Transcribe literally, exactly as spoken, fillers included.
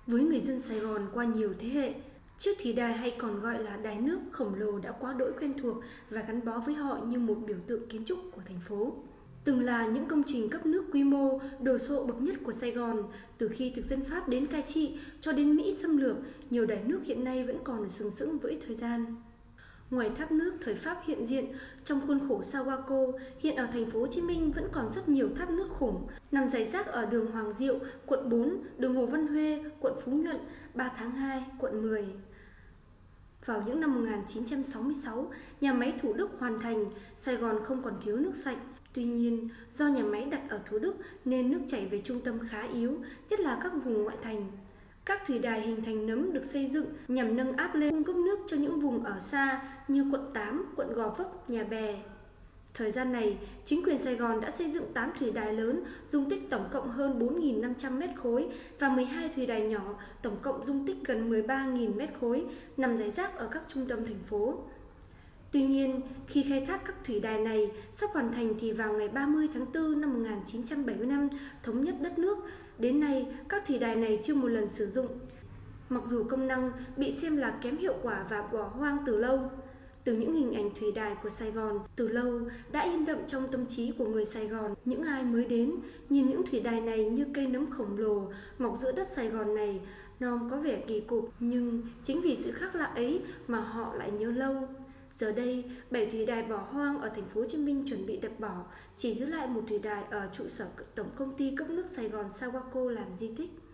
Với người dân Sài Gòn qua nhiều thế hệ, chiếc thủy đài hay còn gọi là đài nước khổng lồ đã quá đỗi quen thuộc và gắn bó với họ như một biểu tượng kiến trúc của thành phố. Từng là những công trình cấp nước quy mô, đồ sộ bậc nhất của Sài Gòn, từ khi thực dân Pháp đến cai trị cho đến Mỹ xâm lược, nhiều đài nước hiện nay vẫn còn sừng sững với thời gian. Ngoài tháp nước thời Pháp hiện diện trong khuôn khổ Sawako, hiện ở thành phố Hồ Chí Minh vẫn còn rất nhiều tháp nước khủng nằm rải rác ở đường Hoàng Diệu, quận bốn, đường Hồ Văn Huê, quận Phú Nhuận, ba tháng hai, quận mười. Vào những năm một nghìn chín trăm sáu mươi sáu, nhà máy Thủ Đức hoàn thành, Sài Gòn không còn thiếu nước sạch. Tuy nhiên, do nhà máy đặt ở Thủ Đức nên nước chảy về trung tâm khá yếu, nhất là các vùng ngoại thành. Các thủy đài hình thành nấm được xây dựng nhằm nâng áp lên cung cấp nước cho những vùng ở xa như quận tám, quận Gò Vấp, Nhà Bè. Thời gian này, chính quyền Sài Gòn đã xây dựng tám thủy đài lớn dung tích tổng cộng hơn bốn nghìn năm trăm mét khối và mười hai thủy đài nhỏ tổng cộng dung tích gần mười ba nghìn mét khối nằm rải rác ở các trung tâm thành phố. Tuy nhiên, khi khai thác các thủy đài này sắp hoàn thành thì vào ngày ba mươi tháng tư năm một nghìn chín trăm bảy mươi lăm thống nhất đất nước, đến nay các thủy đài này chưa một lần sử dụng. Mặc dù công năng bị xem là kém hiệu quả và bỏ hoang từ lâu, từ những hình ảnh thủy đài của Sài Gòn từ lâu đã in đậm trong tâm trí của người Sài Gòn. Những ai mới đến nhìn những thủy đài này như cây nấm khổng lồ mọc giữa đất Sài Gòn này, nó có vẻ kỳ cục, nhưng chính vì sự khác lạ ấy mà họ lại nhớ lâu. Giờ đây, bảy thủy đài bỏ hoang ở thành phố Hồ Chí Minh chuẩn bị đập bỏ, chỉ giữ lại một thủy đài ở trụ sở tổng công ty cấp nước Sài Gòn Sawako làm di tích.